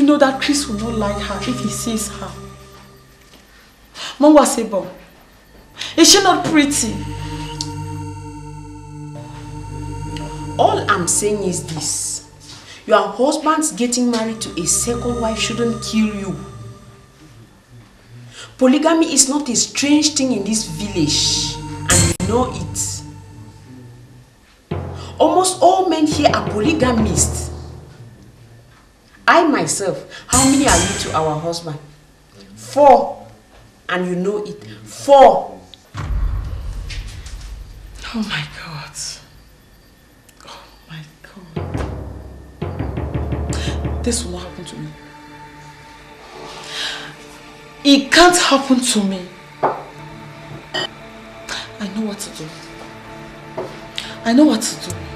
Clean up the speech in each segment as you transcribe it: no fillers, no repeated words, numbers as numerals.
You know that Chris will not like her if he sees her. Mongwasebo, is she not pretty? All I'm saying is this. Your husband's getting married to a second wife shouldn't kill you. Polygamy is not a strange thing in this village, and you know it. Almost all men here are polygamists. I myself, how many are you to our husband? 4. And you know it. 4. Oh my God. Oh my God. This will not happen to me. It can't happen to me. I know what to do. I know what to do.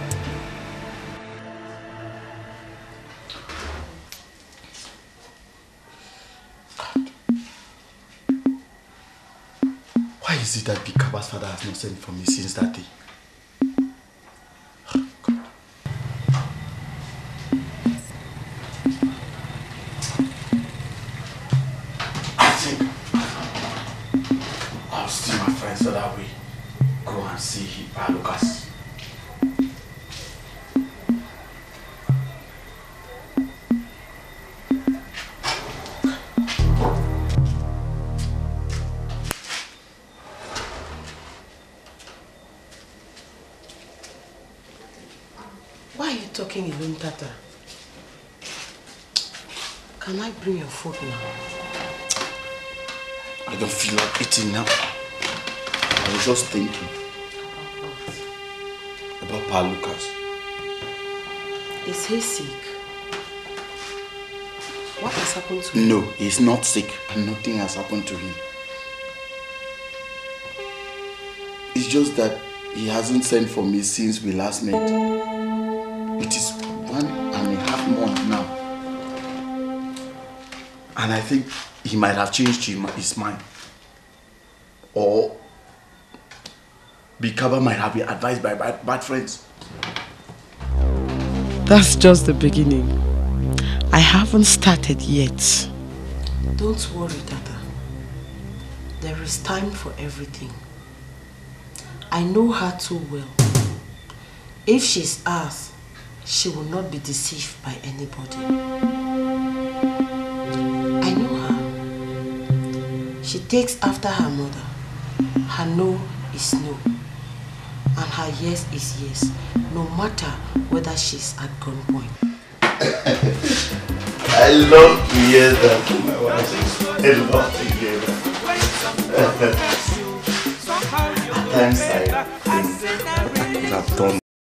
Why is it that Bikaba's father has not sent for me since that day? Oh, God. I think I'll steal my friends so that we go and see Lucas. Why are you talking alone, Tata? Can I bring your food now? I don't feel like eating now. I was just thinking about Pa Lucas. Is he sick? What has happened to him? No, he's not sick and nothing has happened to him. It's just that he hasn't sent for me since we last met. It is 1.5 months now. And I think he might have changed his mind. Or Bikaba might have been advised by bad friends. That's just the beginning. I haven't started yet. Don't worry, Tata. There is time for everything. I know her too well. If she's ours, she will not be deceived by anybody. I know her. She takes after her mother. Her no is no. And her yes is yes, no matter whether she's at gunpoint. I love to hear that from my wife. I love to hear that. At times I think I've done